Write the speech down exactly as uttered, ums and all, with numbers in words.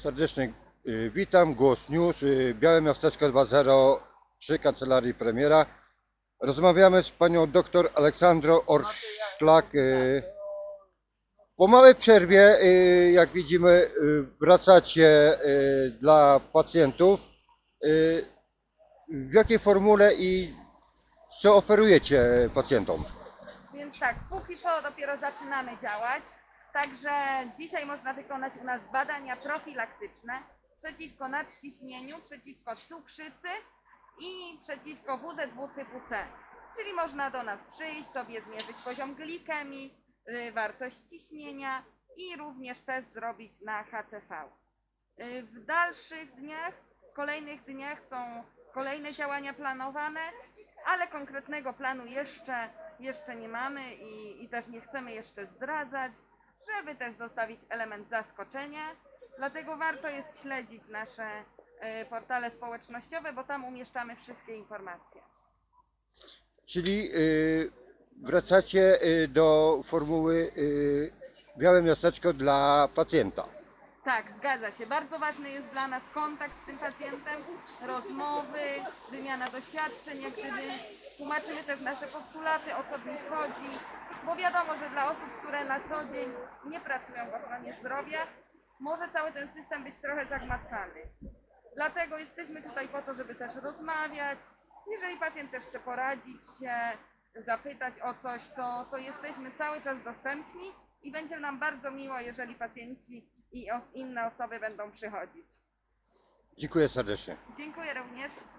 Serdecznie y, witam, Głos News, y, Białe Miasteczko dwa zero trzy, Kancelarii Premiera. Rozmawiamy z panią doktor Aleksandrą Orszlak. y, Po małej przerwie, y, jak widzimy, y, wracacie y, dla pacjentów. Y, W jakiej formule i co oferujecie pacjentom? Więc tak, póki co dopiero zaczynamy działać. Także dzisiaj można wykonać u nas badania profilaktyczne przeciwko nadciśnieniu, przeciwko cukrzycy i przeciwko W Z W typu C. Czyli można do nas przyjść, sobie zmierzyć poziom glikemii, y, wartość ciśnienia i również test zrobić na H C V. Y, W dalszych dniach, w kolejnych dniach są kolejne działania planowane, ale konkretnego planu jeszcze, jeszcze nie mamy i, i też nie chcemy jeszcze zdradzać, żeby też zostawić element zaskoczenia. Dlatego warto jest śledzić nasze y, portale społecznościowe, bo tam umieszczamy wszystkie informacje. Czyli y, wracacie y, do formuły y, Białe Miasteczko dla pacjenta. Tak, zgadza się. Bardzo ważny jest dla nas kontakt z tym pacjentem, rozmowy, wymiana doświadczeń, jak gdyby tłumaczymy też nasze postulaty, o co w nich chodzi, bo wiadomo, że dla osób, które na co dzień nie pracują w ochronie zdrowia, może cały ten system być trochę zagmatwany. Dlatego jesteśmy tutaj po to, żeby też rozmawiać. Jeżeli pacjent też chce poradzić się, zapytać o coś, to, to jesteśmy cały czas dostępni i będzie nam bardzo miło, jeżeli pacjenci i os- inne osoby będą przychodzić. Dziękuję serdecznie. Dziękuję również.